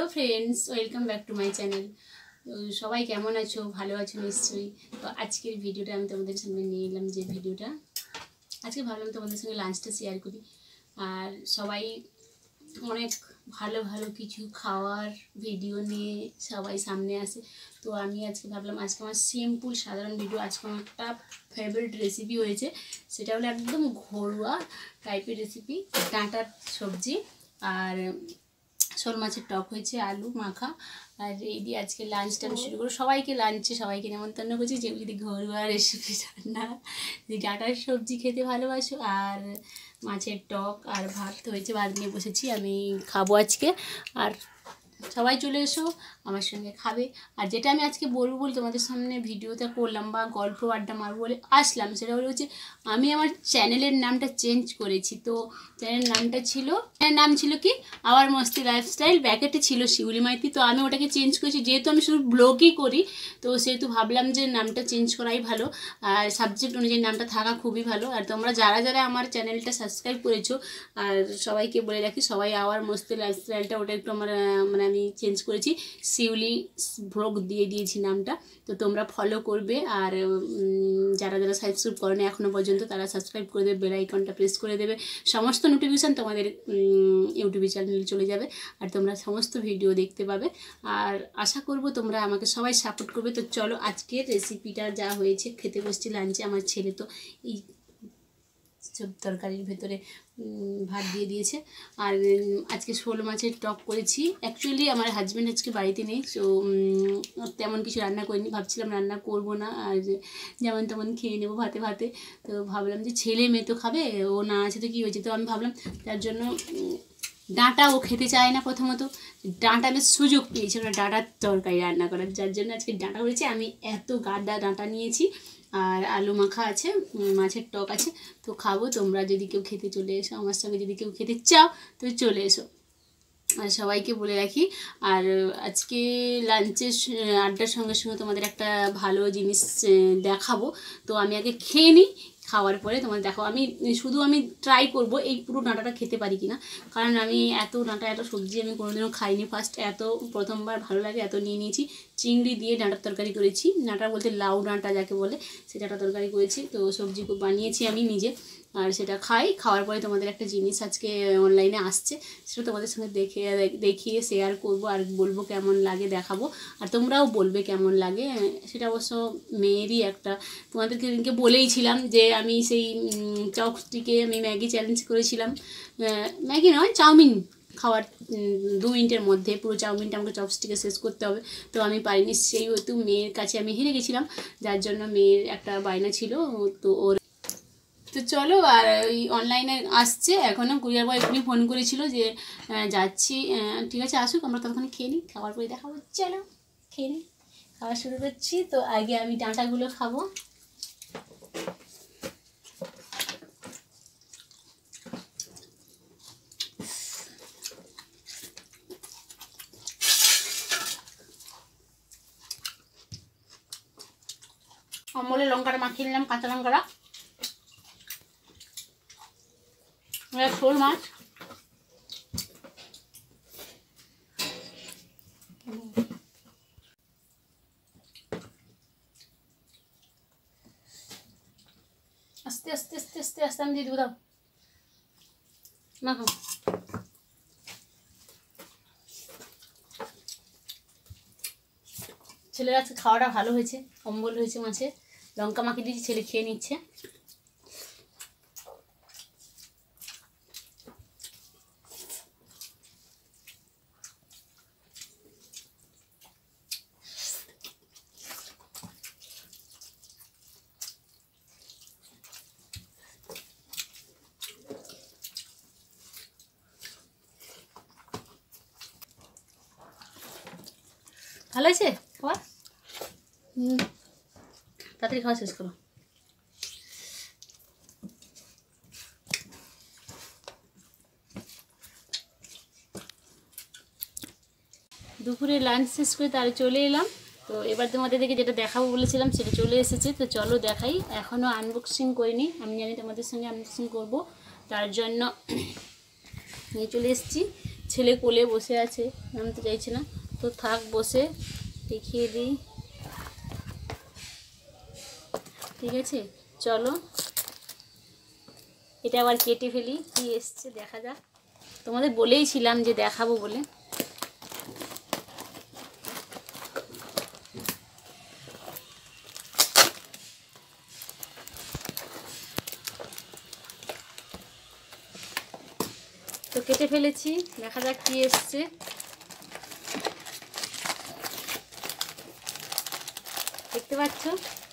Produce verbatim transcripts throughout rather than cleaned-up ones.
Friends welcome back to my channel. तो सबाई केमन आछो भालो आछो निश्चयई। तो आजकेर भिडियोटा आमि तोमादेर सामने निये एलाम जे भिडियोटा आजके भाबलाम तोमादेर संगे लांचटा शेयर करी। आर सबाई अनेक भालो भालो किछु खावार भिडियो निये सबाई सामने आसे। तो आमि आजके भाबलाम आजके आमार सिम्पल साधारण भिडियो आजके आमार एकटा फेभारिट रेसिपि हयेछे, सेटा हलो एकदम घरुया टाइपेर रेसिपि डाँटार सब्जी और शोल माछेर टक हয়েছে आलू माखा और এই দিয়ে আজকে লাঞ্চটা আমি শুরু করব। সবাইকে লাঞ্চে সবাইকে নেমন্তন্ন করছি যে যদি ঘরোয়া রেসিপি রান্না যে ডাঁটার সবজি খেতে ভালোবাসো আর মাছের টক আর ভাত হয়েছে, ভাত নিয়ে বসেছি আমি খাবো আজকে। আর সবাই চলে এসো আমার সঙ্গে খাবে। আর যেটা আমি আজকে বলবো বলে তোমাদের সামনে ভিডিওটা করলাম বা গল্প আড্ডা মারবো বলে আসলাম, সেটা হলো হচ্ছে আমি আমার চ্যানেলের নামটা চেঞ্জ করেছি। তো চ্যানেলের নামটা ছিল চ্যানেলের নাম ছিল কি আওয়ার মস্তি লাইফস্টাইল, ব্যাকেটে ছিল শিউলি মাইতি। তো আমি ওটাকে চেঞ্জ করেছি, যেহেতু আমি শুধু ব্লগই করি তো সেহেতু ভাবলাম যে নামটা চেঞ্জ করাই ভালো আর সাবজেক্ট অনুযায়ী নামটা থাকা খুবই ভালো। আর তোমরা যারা যারা আমার চ্যানেলটা সাবস্ক্রাইব করেছো আর সবাইকে বলে রাখি সবাই আওয়ার মস্তি লাইফস্টাইলটা ওটা একটু আমার মানে আমি চেঞ্জ করেছি, শিউলি ব্লগ দিয়ে দিয়েছি নামটা। তো তোমরা ফলো করবে আর যারা যারা সাবস্ক্রাইব করেনি এখনও পর্যন্ত তারা সাবস্ক্রাইব করে দেবে, বেল আইকনটা প্রেস করে দেবে, সমস্ত নোটিফিকেশান তোমাদের ইউটিউব চ্যানেলে চলে যাবে আর তোমরা সমস্ত ভিডিও দেখতে পাবে। আর আশা করব তোমরা আমাকে সবাই সাপোর্ট করবে। তো চলো আজকের রেসিপিটা যা হয়েছে, খেতে বসছি লাঞ্চে। আমার ছেলে তো এই সব তরকারির ভেতরে ভাত দিয়ে দিয়েছে আর আজকে শোল মাছের টক করেছি। অ্যাকচুয়ালি আমার হাজব্যান্ড আজকে বাড়িতে নেই, তো তেমন কিছু রান্না করিনি, ভাবছিলাম রান্না করব না আর যেমন তেমন খেয়ে নেবো ভাতে ভাতে। তো ভাবলাম যে ছেলে মেয়ে তো খাবে, ও না আছে তো কী হয়েছে। তো আমি ভাবলাম তার জন্য ডাঁটা ও খেতে চায় না, প্রথমত ডাঁটা আমি সুযোগ পেয়েছি ওরা ডাঁটার তরকারি রান্না করার, যার জন্য আজকে ডাঁটা করেছি। আমি এত গাড্ডা ডাঁটা নিয়েছি আর আলু মাখা আছে, মাছের টক আছে, তো খাবো। তোমরা যদি কেউ খেতে চলে এসো আমার সঙ্গে, যদি কেউ খেতে চাও তো চলে এসো। আর সবাইকে বলে রাখি আর আজকে লাঞ্চের আড্ডার সঙ্গে সঙ্গে তোমাদের একটা ভালো জিনিস দেখাবো। তো আমি আগে খেয়ে নিই, খাওয়ার পরে তোমাদের দেখো। আমি শুধু আমি ট্রাই করব এই পুরো ডাঁটাটা খেতে পারি কিনা, কারণ আমি এত ডাঁটা এত সবজি আমি কোনোদিনও খাইনি, ফার্স্ট এত প্রথমবার ভালো লাগে এত নিয়ে নিয়েছি। চিংড়ি দিয়ে ডাঁটার তরকারি করেছি, ডাঁটা বলতে লাউ ডাঁটা যাকে বলে সেটা তরকারি করেছি। তো সবজি বানিয়েছি আমি নিজে আর সেটা খাই। খাওয়ার পরে তোমাদের একটা জিনিস আজকে অনলাইনে আসছে, সেটা তোমাদের সঙ্গে দেখে দেখিয়ে শেয়ার করব আর বলবো কেমন লাগে, দেখাবো আর তোমরাও বলবে কেমন লাগে। সেটা অবশ্য মেয়েরই একটা, তোমাদেরকে দিনকে বলেইছিলাম যে আমি সেই চপস্টিকে আমি ম্যাগি চ্যালেঞ্জ করেছিলাম, ম্যাগি নয় চাউমিন খাওয়ার দু মিনিটের মধ্যে পুরো চাউমিনটা আমাকে চপস্টিকে শেষ করতে হবে। তো আমি পারিনি, সেই হয়তো মেয়ের কাছে আমি হেরে গেছিলাম, যার জন্য মেয়ের একটা বায়না ছিল। তো ওর তো চলো আর ওই অনলাইনে আসছে এখনও, কুরিয়ার বয় এখনই ফোন করেছিল যে যাচ্ছি, ঠিক আছে আসুক, আমরা তখন খেয়ে নিই, খাওয়ার পরে দেখাবো। চলো খেয়ে নিই, খাওয়া শুরু করছি। তো আগে আমি ডাঁটাগুলো খাবো। আমলে লঙ্কাটা মাখিয়ে নিলাম, কাঁচা লঙ্কাটা। শোল মাছ আস্তে আস্তে আস্তে আস্তে আস্তে আমি দিয়ে দেবো, দাও মাখো। ছেলের আজকে খাওয়াটা ভালো হয়েছে, অম্বল হয়েছে মাছে, লঙ্কা মাখিয়ে দিয়েছি, ছেলে খেয়ে নিচ্ছে। ভালো আছে খাওয়া, হুম তাড়াতাড়ি খাওয়া শেষ করো। দুপুরে লাঞ্চ শেষ করে তার চলে এলাম। তো এবার তোমাদেরকে যেটা দেখাবো বলেছিলাম সেটা চলে এসেছে, তো চলো দেখাই। এখনও আনবক্সিং করিনি, আমি জানি তোমাদের সঙ্গে আনবক্সিং করব, তার জন্য নিয়ে চলে এসেছি। ছেলে কোলে বসে আছে, নামতে চাইছে না, তো থাক বসে দেখিয়ে দিই। ঠিক আছে, চলো এটা আবার কেটে ফেলি, কি এসছে দেখা যাক। তোমাদের বলেইছিলাম যে দেখাবো বলে। তো কেটে ফেলেছি, দেখা যাক কি এসছে। দেখতে পাচ্ছ,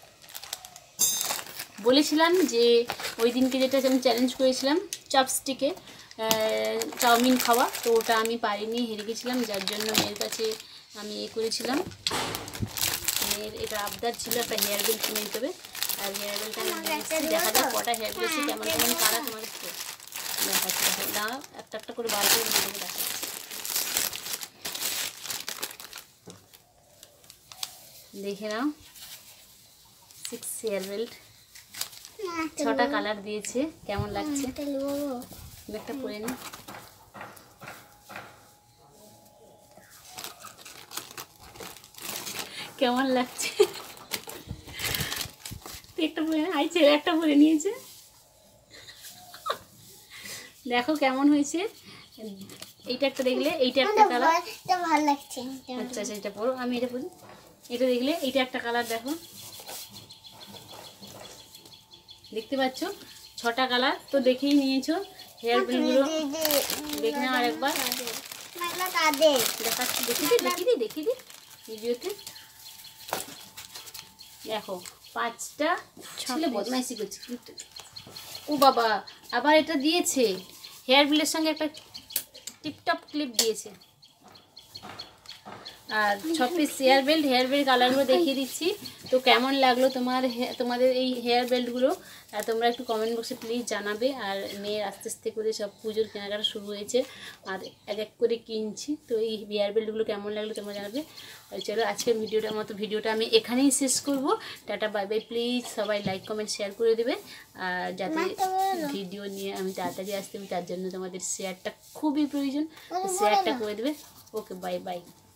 বলেছিলাম যে ওই দিনকে যেটা আমি চ্যালেঞ্জ করেছিলাম চপস্টিকে চাউমিন খাওয়া, তো ওটা আমি পারিনি, হেরে গেছিলাম, যার জন্য মেয়ের কাছে আমি এ করেছিলাম। মেয়ের এটা আবদার ছিল একটা হেয়ার বেল্ট কিনে দিতে হবে, আর হেয়ার বেল্টটা আমি দেখা যাক কটা হেয়ার বেল্ট আছে, কেমন কেমন কারা তোমাদের দেখাচ্ছি। দেখো দাঁড়াও, একটা একটা করে বার করে দেখাচ্ছি। দেখে নাও, সিক্স হেয়ার বেল্ট, ছটা কালার দিয়েছে, কেমন লাগছে একটা পরে নি। কেমন লাগছে একটা পরে, আই ছেলে একটা পরে নিয়েছে, দেখো কেমন হয়েছে। এইটা একটা দেখলে, এইটা একটা কালার ভালো লাগছে। আচ্ছা আচ্ছা, এটা পরো, আমি এটা পরি। এটা দেখলে এইটা একটা কালার, দেখো দেখতে পাচ্ছ, ছটা কালার তো দেখেই নিয়েছো। হেয়ার বেলগুলো দেখে নাও আরেকবার, দেখাচ্ছি, দেখি দিই দেখি দিই দেখি দিই ভিডিওতে। দেখো পাঁচটা, ছেলে বদমাইশি করছে। ও বাবা, আবার এটা দিয়েছে হেয়ার বেলের সঙ্গে একটা টিপটপ ক্লিপ দিয়েছে, আর ছ piece hair belt. Hair belt কালারগুলো দেখিয়ে দিচ্ছি। তো কেমন লাগলো তোমার তোমাদের এই হেয়ার বেল্টগুলো, তোমরা একটু কমেন্ট বক্সে প্লিজ জানাবে। আর মেয়ের আস্তে আস্তে করে সব পুজোর কেনাকাটা শুরু হয়েছে, আর এক এক করে কিনছি। তো এই হেয়ার বেল্টগুলো কেমন লাগলো তোমরা জানাবে। চলো আজকের ভিডিওটার মতো ভিডিওটা আমি এখানেই শেষ করব। Tata bye bye. প্লিজ সবাই লাইক কমেন্ট শেয়ার করে দেবে, আর যাতে ভিডিও নিয়ে আমি তাড়াতাড়ি আসতে পারি তার জন্য তোমাদের শেয়ারটা খুবই প্রয়োজন, শেয়ারটা করে দেবে। Okay, bye by.